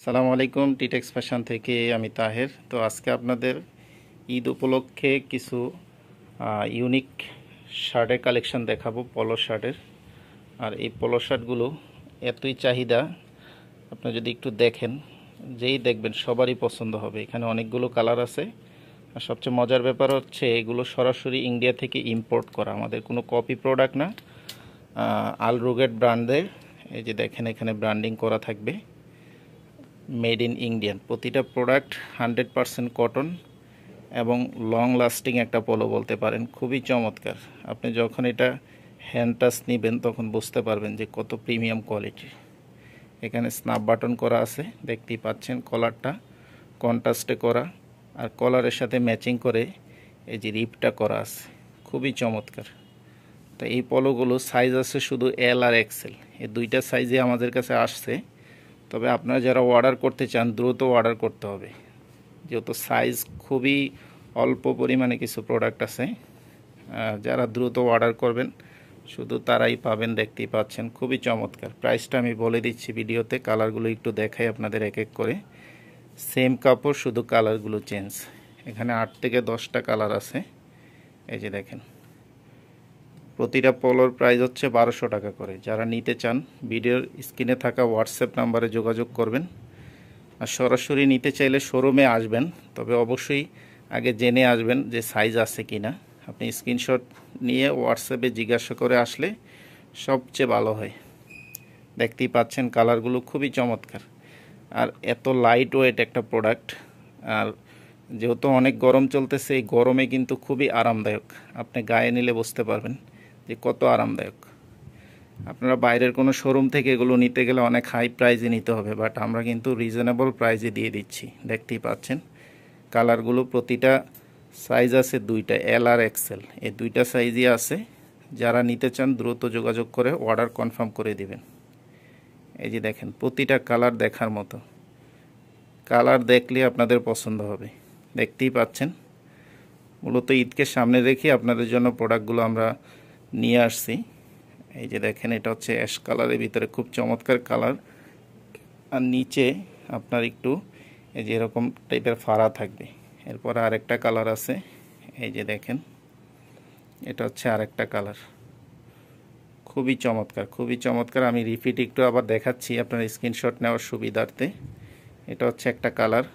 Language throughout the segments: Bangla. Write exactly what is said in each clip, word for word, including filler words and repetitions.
সালামু আলাইকুম। টিটেক্স ফ্যাশন থেকে আমি তাহের। তো আজকে আপনাদের ঈদ উপলক্ষে কিছু ইউনিক শার্টের কালেকশন দেখাবো, পলো শার্টের। আর এই পলো শার্টগুলো এতই চাহিদা, আপনি যদি একটু দেখেন, যেই দেখবেন সবারই পছন্দ হবে। এখানে অনেকগুলো কালার আছে। আর সবচেয়ে মজার ব্যাপার হচ্ছে এগুলো সরাসরি ইন্ডিয়া থেকে ইম্পোর্ট করা, আমাদের কোনো কপি প্রোডাক্ট না। আল রুগেট ব্র্যান্ডের। এই যে দেখেন, এখানে ব্র্যান্ডিং করা থাকবে মেড ইন ইন্ডিয়ান। প্রতিটা প্রোডাক্ট হান্ড্রেড পারসেন্ট কটন এবং লং লাস্টিং একটা পলো বলতে পারেন। খুবই চমৎকার। আপনি যখন এটা হ্যান্ড টাচ নেবেন তখন বুঝতে পারবেন যে কত প্রিমিয়াম কোয়ালিটি। এখানে স্ন্যাপ বাটন করা আছে, দেখতেই পাচ্ছেন। কলারটা কন্ট্রাস্টে করা, আর কলারের সাথে ম্যাচিং করে এই যে রিপটা করা আছে, খুবই চমৎকার। তো এই পলোগুলো সাইজ আছে শুধু এল আর এক্সেল, এই দুইটা সাইজে আমাদের কাছে আসছে। তবে আপনারা যারা অর্ডার করতে চান দ্রুত অর্ডার করতে হবে, যেহেতু সাইজ খুবই অল্প পরিমাণে কিছু প্রোডাক্ট আছে। যারা দ্রুত অর্ডার করবেন শুধু তারাই পাবেন। দেখতেই পাচ্ছেন খুবই চমৎকার। প্রাইসটা আমি বলে দিচ্ছি ভিডিওতে। কালারগুলো একটু দেখাই আপনাদের এক এক করে। সেম কাপড়, শুধু কালারগুলো চেঞ্জ। এখানে আট থেকে দশটা কালার আছে। এই যে দেখেন, প্রতিটা পলোর প্রাইস হচ্ছে বারোশো টাকা করে। যারা নিতে চান ভিডিওর স্ক্রিনে থাকা হোয়াটসঅ্যাপ নাম্বারে যোগাযোগ করবেন। আর সরাসরি নিতে চাইলে শোরুমে আসবেন, তবে অবশ্যই আগে জেনে আসবেন যে সাইজ আছে কি না। আপনি স্ক্রিনশট নিয়ে হোয়াটসঅ্যাপে জিজ্ঞাসা করে আসলে সবচেয়ে ভালো হয়। দেখতেই পাচ্ছেন কালারগুলো খুবই চমৎকার। আর এত লাইট ওয়েট একটা প্রোডাক্ট। আর যেহেতু অনেক গরম চলতেছে, এই গরমে কিন্তু খুবই আরামদায়ক। আপনি গায়ে নিলে বুঝতে পারবেন যে কত আরামদায়ক। আপনারা বাইরের কোনো শোরুম থেকে এগুলো নিতে গেলে অনেক হাই প্রাইজে নিতে হবে, বাট আমরা কিন্তু রিজনেবল প্রাইজে দিয়ে দিচ্ছি। দেখতেই পাচ্ছেন কালারগুলো, প্রতিটা সাইজ আছে দুইটা, এল আর এক্সেল, এই দুইটা সাইজই আছে। যারা নিতে চান দ্রুত যোগাযোগ করে অর্ডার কনফার্ম করে দিবেন। এই যে দেখেন, প্রতিটা কালার দেখার মতো। কালার দেখলে আপনাদের পছন্দ হবে। দেখতেই পাচ্ছেন, মূলত ঈদকে সামনে রেখে আপনাদের জন্য প্রোডাক্টগুলো আমরা নিয়ে আসছি। এই যে দেখেন, এটা হচ্ছে অ্যাশ কালারের ভিতরে, খুব চমৎকার কালার। আর নিচে আপনার একটু এই যে এরকম টাইপের ফাড়া থাকবে। এরপর আরেকটা কালার আছে, এই যে দেখেন, এটা হচ্ছে আরেকটা কালার। খুবই চমৎকার, খুবই চমৎকার। আমি রিপিট একটু আবার দেখাচ্ছি আপনার স্ক্রিনশট নেওয়ার সুবিধার্থে। এটা হচ্ছে একটা কালার।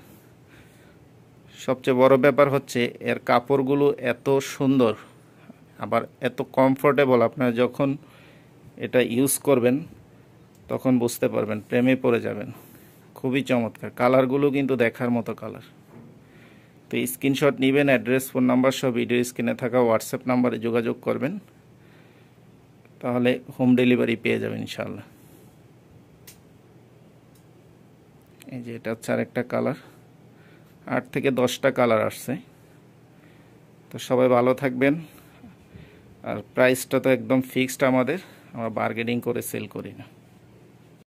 সবচেয়ে বড় ব্যাপার হচ্ছে এর কাপড়গুলো এত সুন্দর, আবার এত কমফোর্টেবল। আপনারা যখন এটা ইউজ করবেন তখন বুঝতে পারবেন, প্রেমে পড়ে যাবেন। খুবই চমৎকার। কালারগুলো কিন্তু দেখার মতো কালার। তো স্ক্রিনশট নেবেন, অ্যাড্রেস, ফোন নাম্বার সব ভিডিও স্ক্রিনে থাকা হোয়াটসঅ্যাপ নাম্বারে যোগাযোগ করবেন, তাহলে হোম ডেলিভারি পেয়ে যাবেন ইনশাআল্লাহ। এই যে এটা হচ্ছে আরেকটা কালার। আট থেকে দশটা কালার আসছে। তো সবাই ভালো থাকবেন। আর প্রাইসটা তো একদম ফিক্সড আমাদের, আমরা বার্গেনিং করে সেল করি না।